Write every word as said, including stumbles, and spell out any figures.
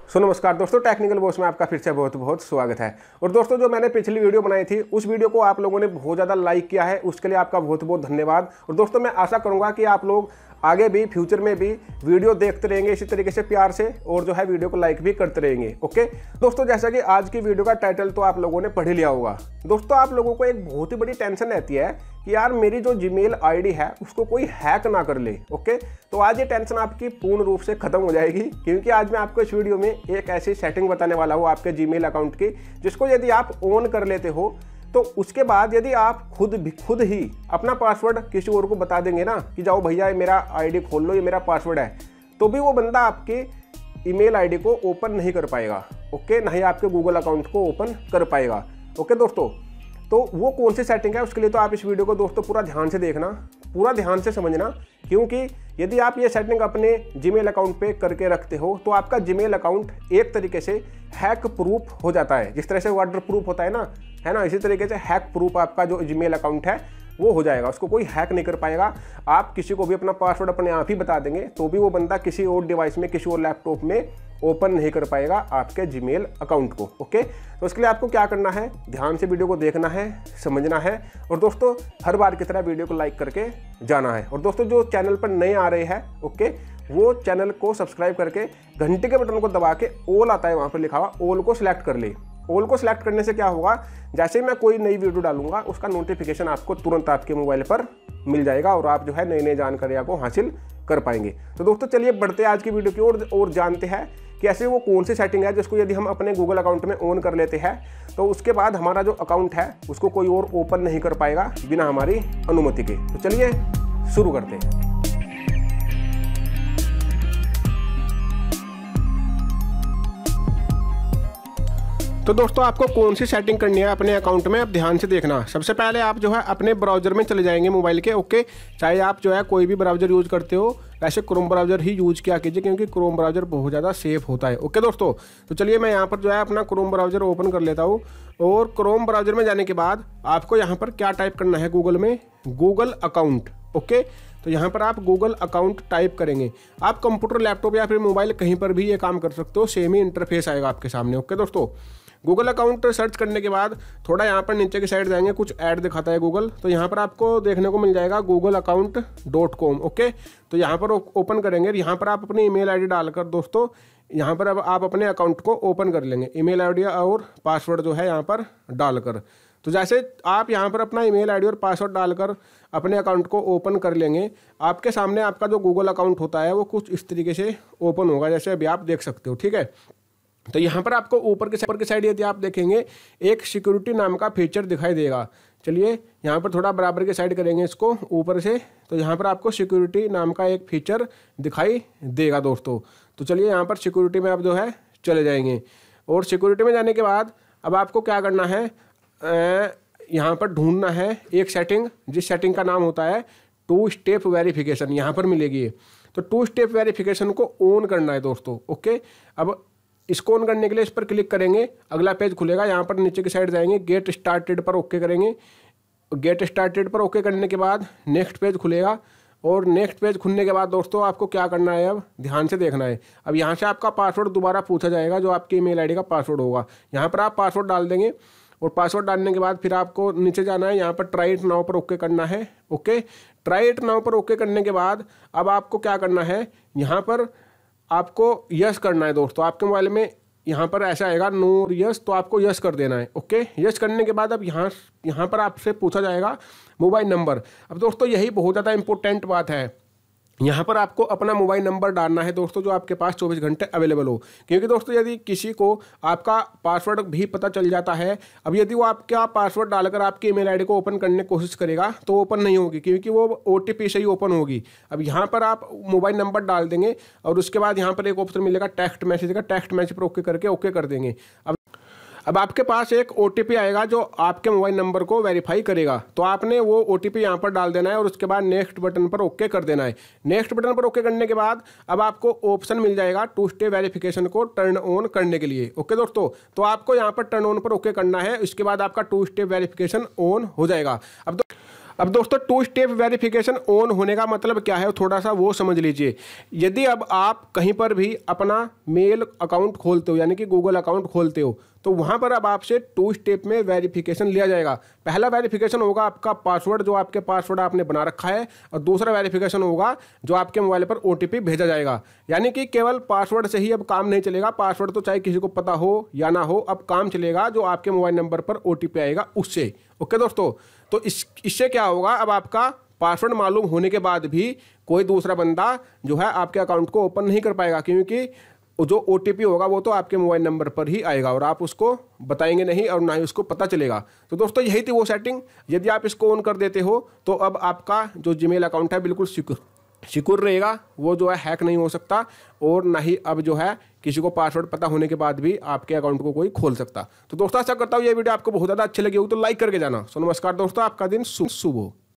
सो नमस्कार दोस्तों, technical boss में आपका फिर से बहुत बहुत स्वागत है। और दोस्तों, जो मैंने पिछली वीडियो बनाई थी उस वीडियो को आप लोगों ने बहुत ज़्यादा लाइक किया है, उसके लिए आपका बहुत बहुत धन्यवाद। और दोस्तों, मैं आशा करूंगा कि आप लोग आगे भी फ्यूचर में भी वीडियो देखते रहेंगे इसी तरीके से प्यार से, और जो है वीडियो को लाइक भी करते रहेंगे। ओके दोस्तों, जैसा कि आज की वीडियो का टाइटल तो आप लोगों ने पढ़ लिया होगा। दोस्तों, आप लोगों को एक बहुत ही बड़ी टेंशन रहती है कि यार मेरी जो जीमेल आईडी है उसको कोई हैक ना कर ले। ओके, तो आज ये टेंशन आपकी पूर्ण रूप से खत्म हो जाएगी, क्योंकि आज मैं आपको इस वीडियो में एक ऐसी सेटिंग बताने वाला हूँ आपके जीमेल अकाउंट की, जिसको यदि आप ऑन कर लेते हो तो उसके बाद यदि आप खुद भी खुद ही अपना पासवर्ड किसी और को बता देंगे ना कि जाओ भैया ये मेरा आईडी खोल लो, ये मेरा पासवर्ड है, तो भी वो बंदा आपकी ईमेल आईडी को ओपन नहीं कर पाएगा। ओके, ना ही आपके गूगल अकाउंट को ओपन कर पाएगा। ओके दोस्तों, तो वो कौन सी सेटिंग है उसके लिए तो आप इस वीडियो को दोस्तों पूरा ध्यान से देखना, पूरा ध्यान से समझना, क्योंकि यदि आप ये सेटिंग अपने जीमेल अकाउंट पे करके रखते हो तो आपका जीमेल अकाउंट एक तरीके से हैक प्रूफ हो जाता है। जिस तरह से वाटर प्रूफ होता है ना, है ना, इसी तरीके से हैक प्रूफ आपका जो जीमेल अकाउंट है वो हो जाएगा, उसको कोई हैक नहीं कर पाएगा। आप किसी को भी अपना पासवर्ड अपने आप ही बता देंगे तो भी वो बंदा किसी और डिवाइस में, किसी और लैपटॉप में ओपन नहीं कर पाएगा आपके जीमेल अकाउंट को। ओके, तो इसके लिए आपको क्या करना है, ध्यान से वीडियो को देखना है, समझना है, और दोस्तों हर बार की तरह वीडियो को लाइक करके जाना है। और दोस्तों, जो चैनल पर नए आ रहे हैं, ओके, वो चैनल को सब्सक्राइब करके घंटे के बटन को दबा के ऑल आता है वहाँ पर लिखा हुआ, ऑल को सिलेक्ट कर ले। ऑल को सिलेक्ट करने से क्या होगा, जैसे ही मैं कोई नई वीडियो डालूंगा उसका नोटिफिकेशन आपको तुरंत आपके मोबाइल पर मिल जाएगा और आप जो है नई नई जानकारियाँ को हासिल कर पाएंगे। तो दोस्तों चलिए बढ़ते हैं आज की वीडियो की ओर और जानते हैं कि ऐसे वो कौन सी सेटिंग है जिसको यदि हम अपने गूगल अकाउंट में ऑन कर लेते हैं तो उसके बाद हमारा जो अकाउंट है उसको कोई और ओपन नहीं कर पाएगा बिना हमारी अनुमति के। तो चलिए शुरू करते हैं। तो दोस्तों, आपको कौन सी सेटिंग करनी है अपने अकाउंट में, आप ध्यान से देखना। सबसे पहले आप जो है अपने ब्राउजर में चले जाएंगे मोबाइल के। ओके, चाहे आप जो है कोई भी ब्राउजर यूज़ करते हो, वैसे क्रोम ब्राउजर ही यूज़ किया कीजिए, क्योंकि क्रोम ब्राउजर बहुत ज़्यादा सेफ होता है। ओके दोस्तों, तो चलिए मैं यहाँ पर जो है अपना क्रोम ब्राउजर ओपन कर लेता हूँ। और क्रोम ब्राउजर में जाने के बाद आपको यहाँ पर क्या टाइप करना है, गूगल में गूगल अकाउंट। ओके, तो यहाँ पर आप गूगल अकाउंट टाइप करेंगे। आप कंप्यूटर, लैपटॉप या फिर मोबाइल कहीं पर भी ये काम कर सकते हो, सेम ही इंटरफेस आएगा आपके सामने। ओके दोस्तों, गूगल अकाउंट सर्च करने के बाद थोड़ा यहाँ पर नीचे की साइड जाएंगे, कुछ ऐड दिखाता है गूगल, तो यहाँ पर आपको देखने को मिल जाएगा Google account dot com. Okay, तो यहाँ पर ओपन करेंगे, यहाँ पर आप अपनी ईमेल आईडी डालकर दोस्तों यहाँ पर अब आप अपने अकाउंट को ओपन कर लेंगे, ईमेल आईडी और पासवर्ड जो है यहाँ पर डालकर। तो जैसे आप यहाँ पर अपना ईमेल आईडी और पासवर्ड डालकर अपने अकाउंट को ओपन कर लेंगे, आपके सामने आपका जो गूगल अकाउंट होता है वो कुछ इस तरीके से ओपन होगा, जैसे अभी आप देख सकते हो। ठीक है, तो यहाँ पर आपको ऊपर के ऊपर की साइड यदि आप देखेंगे एक सिक्योरिटी नाम का फीचर दिखाई देगा। चलिए यहाँ पर थोड़ा बराबर की साइड करेंगे इसको ऊपर से, तो यहाँ पर आपको सिक्योरिटी नाम का एक फीचर दिखाई देगा दोस्तों। तो चलिए यहाँ पर सिक्योरिटी में आप जो है चले जाएंगे, और सिक्योरिटी में जाने के बाद अब आपको क्या करना है, यहाँ पर ढूंढना है एक सेटिंग, जिस सेटिंग का नाम होता है टू स्टेप वेरिफिकेशन, यहाँ पर मिलेगी। तो टू स्टेप वेरिफिकेशन को ऑन करना है दोस्तों। ओके, अब इसको ऑन करने के लिए इस पर क्लिक करेंगे, अगला पेज खुलेगा, यहाँ पर नीचे की साइड जाएंगे, गेट स्टार्टेड पर ओके करेंगे। गेट स्टार्टेड पर ओके करने के बाद नेक्स्ट पेज खुलेगा, और नेक्स्ट पेज खुलने के बाद दोस्तों आपको क्या करना है, अब ध्यान से देखना है। अब यहाँ से आपका पासवर्ड दोबारा पूछा जाएगा, जो आपकी ईमेल आईडी का पासवर्ड होगा। यहाँ पर आप पासवर्ड डाल देंगे, और पासवर्ड डालने के बाद फिर आपको नीचे जाना है, यहाँ पर ट्राई इट नाउ पर ओके करना है। ओके, ट्राई इट नाउ पर ओके करने के बाद अब आपको क्या करना है, यहाँ पर आपको यस करना है दोस्तों। आपके मोबाइल में यहाँ पर ऐसा आएगा नो यस, तो आपको यस कर देना है। ओके, यस करने के बाद अब यहाँ यहाँ पर आपसे पूछा जाएगा मोबाइल नंबर। अब दोस्तों यही बहुत ज़्यादा इंपॉर्टेंट बात है, यहाँ पर आपको अपना मोबाइल नंबर डालना है दोस्तों, जो आपके पास चौबीस घंटे अवेलेबल हो। क्योंकि दोस्तों यदि किसी को आपका पासवर्ड भी पता चल जाता है, अब यदि वो आपका पासवर्ड डालकर आपकी ईमेल आईडी को ओपन करने की कोशिश करेगा तो ओपन नहीं होगी, क्योंकि वो ओटीपी से ही ओपन होगी। अब यहाँ पर आप मोबाइल नंबर डाल देंगे, और उसके बाद यहाँ पर एक ऑप्शन मिलेगा टेक्स्ट मैसेज का, टेक्स्ट मैसेज पर ओके करके ओके कर देंगे। अब अब आपके पास एक ओटीपी आएगा जो आपके मोबाइल नंबर को वेरीफाई करेगा, तो आपने वो ओटीपी यहाँ पर डाल देना है, और उसके बाद नेक्स्ट बटन पर ओके कर देना है। नेक्स्ट बटन पर ओके करने के बाद अब आपको ऑप्शन मिल जाएगा टू स्टेप वेरिफिकेशन को टर्न ऑन करने के लिए। ओके दोस्तों, तो आपको यहाँ पर टर्न ऑन पर ओके करना है, इसके बाद आपका टू स्टेप वेरिफिकेशन ऑन हो जाएगा। अब अब दोस्तों टू स्टेप वेरिफिकेशन ऑन होने का मतलब क्या है थोड़ा सा वो समझ लीजिए। यदि अब आप कहीं पर भी अपना मेल अकाउंट खोलते हो यानी कि गूगल अकाउंट खोलते हो तो वहाँ पर अब आपसे टू स्टेप में वेरिफिकेशन लिया जाएगा। पहला वेरिफिकेशन होगा आपका पासवर्ड, जो आपके पासवर्ड आपने बना रखा है, और दूसरा वेरिफिकेशन होगा जो आपके मोबाइल पर ओटीपी भेजा जाएगा। यानी कि केवल पासवर्ड से ही अब काम नहीं चलेगा, पासवर्ड तो चाहे किसी को पता हो या ना हो, अब काम चलेगा जो आपके मोबाइल नंबर पर ओटीपी आएगा उससे। ओके दोस्तों, तो इस इससे क्या होगा, अब आपका पासवर्ड मालूम होने के बाद भी कोई दूसरा बंदा जो है आपके अकाउंट को ओपन नहीं कर पाएगा, क्योंकि जो ओटीपी होगा वो तो आपके मोबाइल नंबर पर ही आएगा और आप उसको बताएंगे नहीं और ना ही उसको पता चलेगा। तो दोस्तों यही थी वो सेटिंग। यदि आप इसको ऑन कर देते हो तो अब आपका जो जीमेल अकाउंट है बिल्कुल सिक्योर सिक्योर रहेगा, वो जो है हैक नहीं हो सकता, और ना ही अब जो है किसी को पासवर्ड पता होने के बाद भी आपके अकाउंट को कोई खोल सकता। तो दोस्तों आशा करता हूँ ये वीडियो आपको बहुत ज़्यादा अच्छी लगी होगी, तो लाइक करके जाना। सो नमस्कार दोस्तों, आपका दिन शुभ हो।